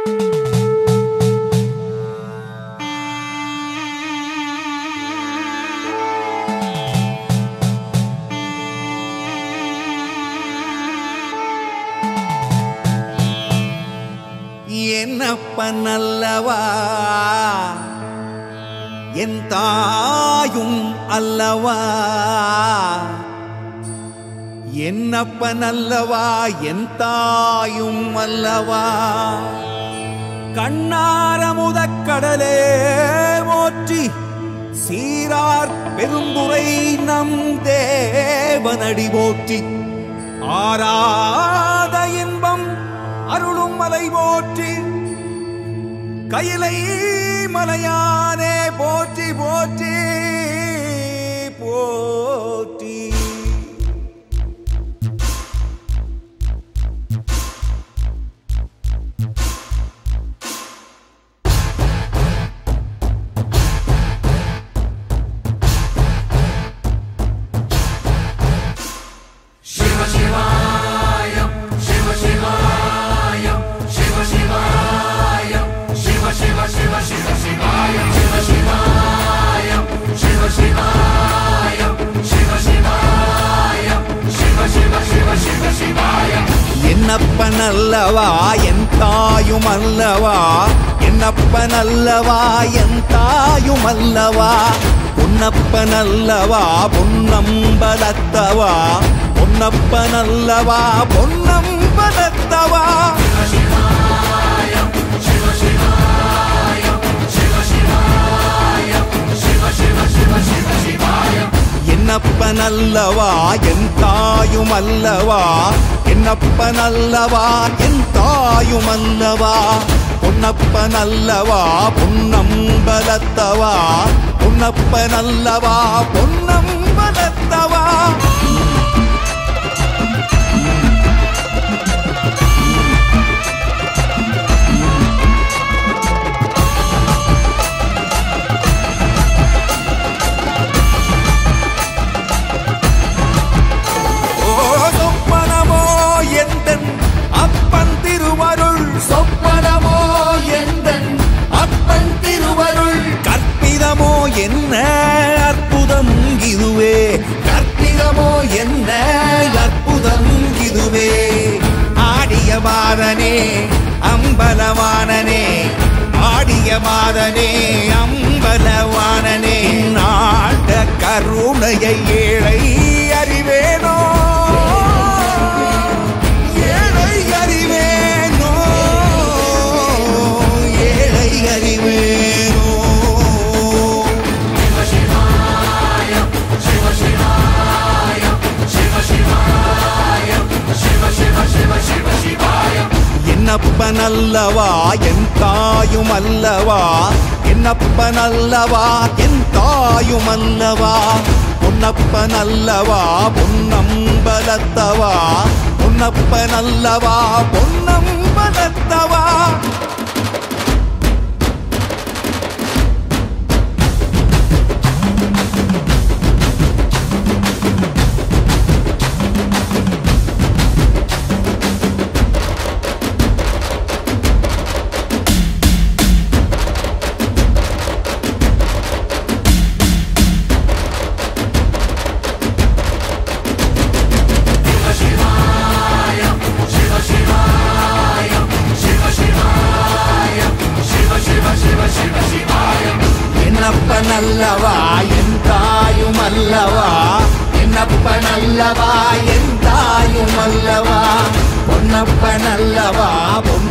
என்னப்பனல்லவா என் தாயும் அல்லவா என்னப்பனல்லவா என் தாயும் அல்லவா கண்ணாரமுதக்கடலே போற்றி சீரார் பெருந்துரை நம் தேவனடி போற்றி ஆராத இன்பம் அருளும் மலை போற்றி கையிலை மலையானே போற்றி போற்றி போற்றி என்னப்பனல்லவா என் தாயும் அல்லவா என்னப்பனல்லவா என் தாயும் அல்லவா பொன்னப்பனல்லவா பொன்னம்பலத்தவா பொன்னப்பனல்லவா பொன்னம்பலத்தவா என்னப்பனல்லவா என் தாயும் அல்லவா என்னப்பனல்லவா என் தாயும் அல்லவா பொன்னப்பனல்லவா பொன்னம்பலத்தவா பொன்னப்பனல்லவா பொன்னம்பலத்தவா அப்பன் திருவருள் சொப்பனமோ எந்தன் அப்பன் திருவருள் கற்பிதமோ என்ன அற்புதம் இதுவே கற்பிதமோ என்ன அற்புதம் இதுவே ஆடிய மாதனே அம்பலவானனே ஆடிய மாதனே அம்பலவானனே நாட கருணையை ஏழை அறிவேனோ என்னப்பனல்லவா என் தாயும் அல்லவா என்னப்பனல்லவா என் தாயும் அல்லவா பொன்னப்பனல்லவா பொன்னம்பலத்தவா பொன்னப்பனல்லவா பொன்னம்பலத்தவா என்னப்பனல்லவா என் தாயும் அல்லவா என்னப்பனல்லவா என் தாயும் அல்லவா பொன்னப்பனல்லவா பொன்